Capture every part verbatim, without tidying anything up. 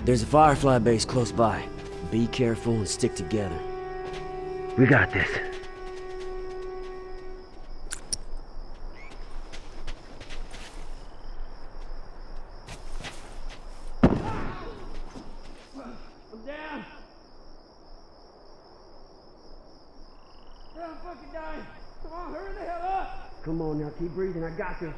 There's a Firefly base close by. Be careful and stick together. We got this. I'm down. I'm fucking dying. Come on, hurry the hell up. Come on now, keep breathing. I got this.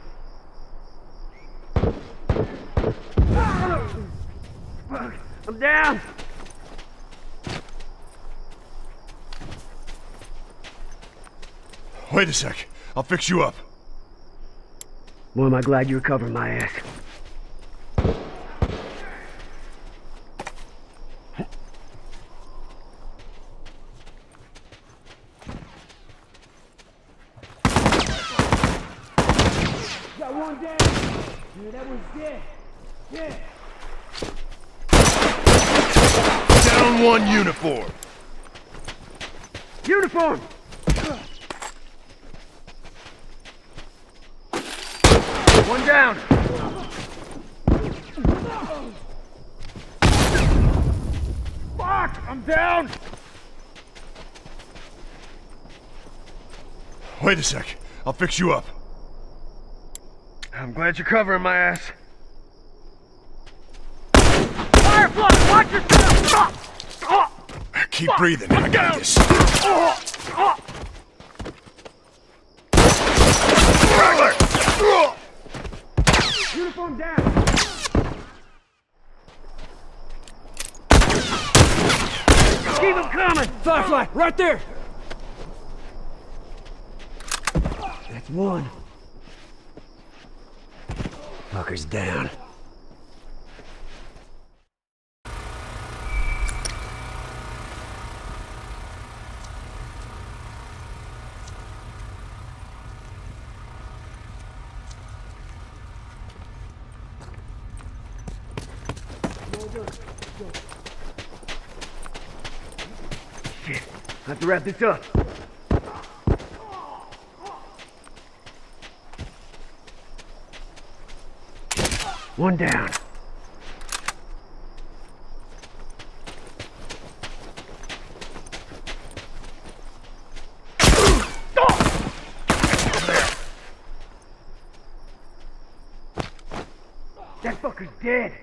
I'm down. Wait a sec. I'll fix you up. Boy, am I glad you're covering my ass. Got one down. Yeah, that one's dead. Yeah. Down one uniform. Uniform! One down. Fuck! I'm down! Wait a sec. I'll fix you up. I'm glad you're covering my ass. Firefly, watch yourself! Keep breathing. I got this. Uniform down! Keep him coming! Firefly, right there! That's one. Fucker's down. Shit, I have to wrap this up. One down. That fucker's dead.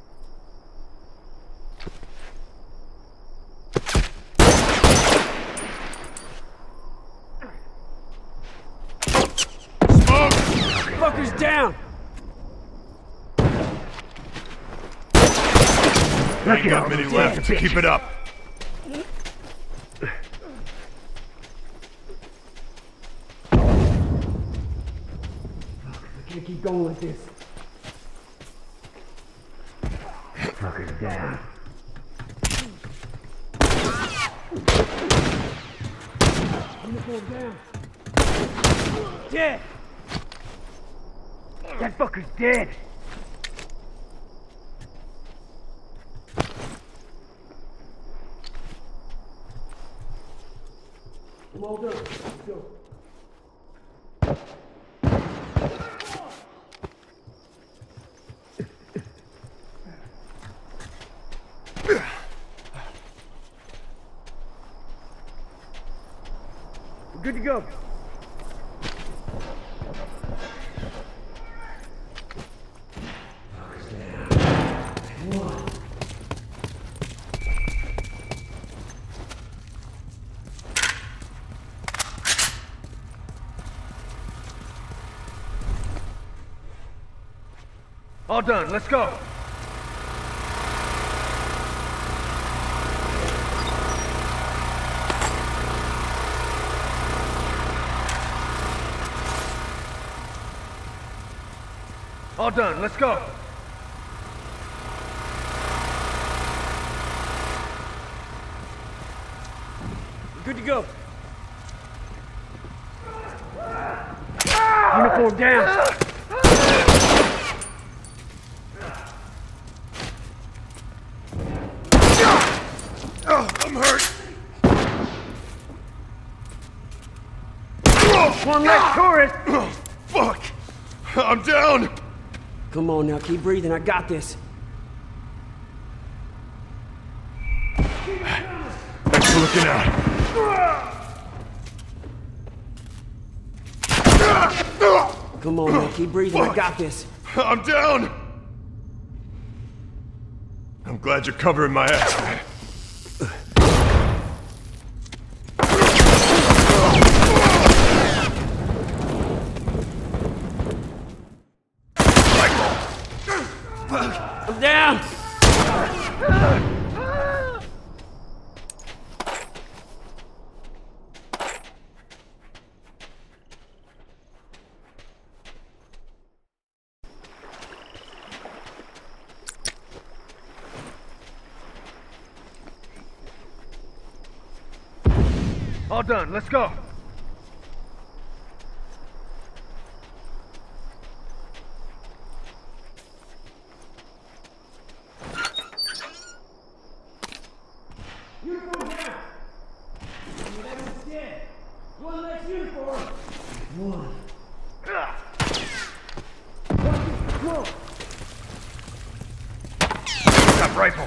Fucker's down! Ain't got many left. Keep it up. I can't keep going like this. Fucker's down. Uniform down. Dead. That fucker's dead. I'm all done. Let's go. We're good to go. All done, let's go. All done, let's go. Good to go. Uniform down. Oh, I'm hurt. One less tourist. Oh, fuck. I'm down. Come on now, keep breathing. I got this. Looking out. Come on, man. Keep breathing. I got this. I'm down. I'm glad you're covering my ass, man. I'm down. All done. Let's go. Uniform down. That was dead. One less uniform. One. Whoa. Got rifle.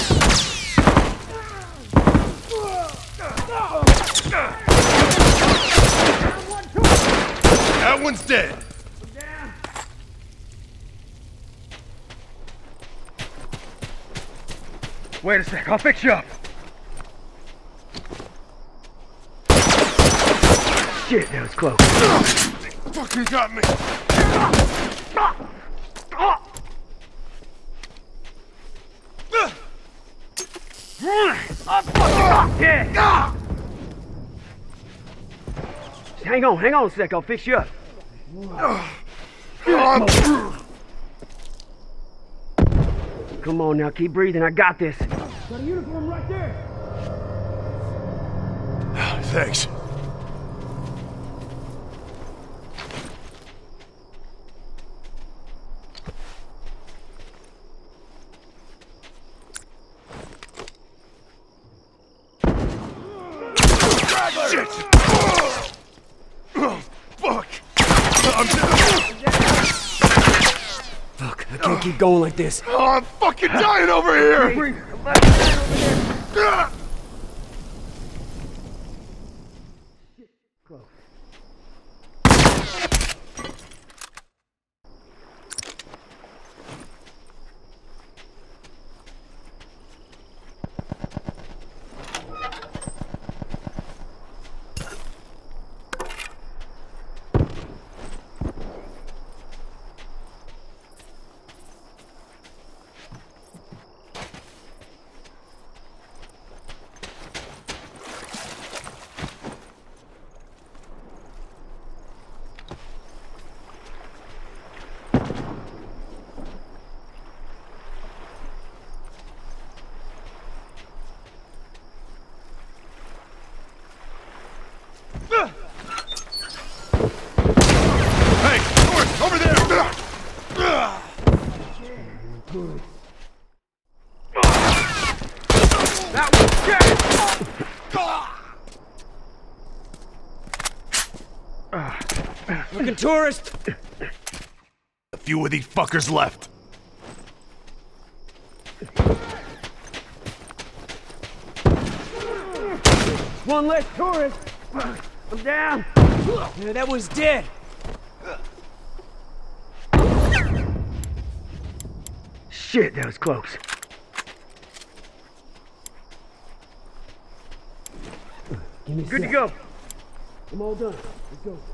That one's dead. Wait a sec. I'll fix you up. Shit, that was close. Fucking got me. Yeah. Hang on, hang on a sec. I'll fix you up. Come on now. Keep breathing. I got this. Got a uniform right there. Thanks. Shit! Oh, fuck! I'm Fuck, I can't keep going like this. Oh, I'm fucking dying over here! Ah! Hey, North, over there! That was dead. Looking tourist. A few of these fuckers left. One less tourist. I'm down. Yeah, that one's dead. Shit, that was close. Give me a Good to sec. go. I'm all done. Let's go.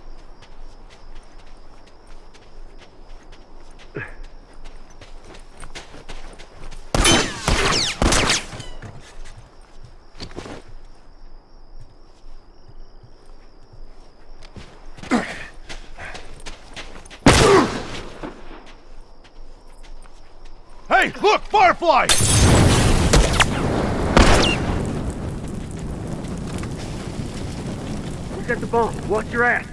Hey, look, Firefly! Who's at the bomb? Watch your ass.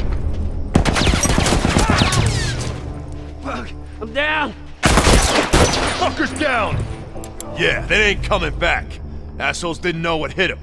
I'm down! Fucker's down! Yeah, they ain't coming back. Assholes didn't know what hit him.